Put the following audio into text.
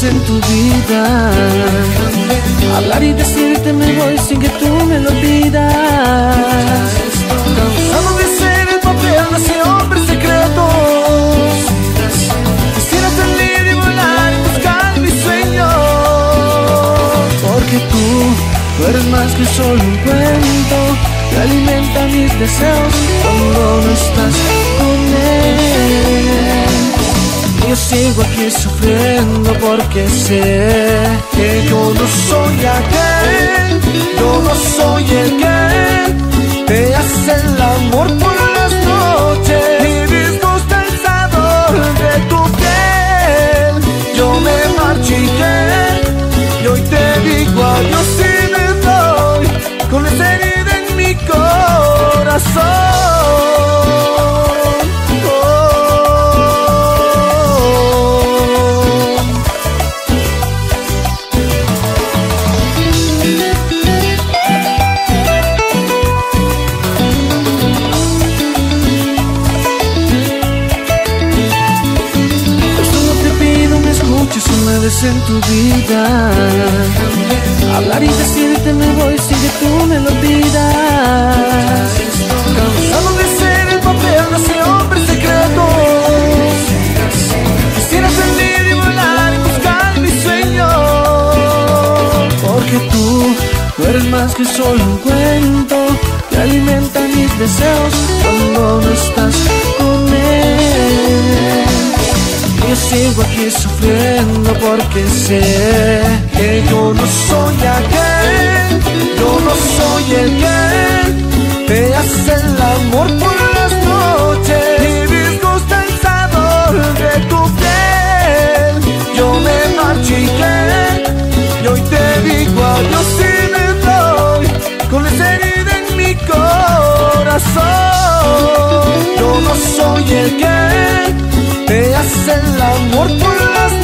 en tu vida. Hablar y decirte me voy sin que tú me lo pidas. Cansado de ser el papel de ese hombre secreto. Quisiera ser libre y volar y buscar mi sueño. Porque tú eres más que solo un cuento que alimenta mis deseos cuando no estás con él. Yo sigo aquí sufriendo porque sé que yo no soy aquel, yo no soy el que te hace el amor por las noches y disgusta el sabor de tu piel. Yo me marchité y hoy te digo adiós y me voy con esa herida en mi corazón. En tu vida, hablar y decirte me voy sin que tú me lo pidas. Cansado de ser el papel de ese hombre secreto. Quisiera ser libre y volar y buscar mi sueño. Porque tú eres más que solo un cuento que alimenta mis deseos cuando no estás con él. Yo sigo aquí sufriendo porque sé que yo no soy aquel, yo no soy el que te hace el amor por las noches y disgusta el sabor de tu piel. Yo me marchité y hoy te digo adiós y me voy con esa herida en mi corazón. Yo no soy el que te hace el amor por las noches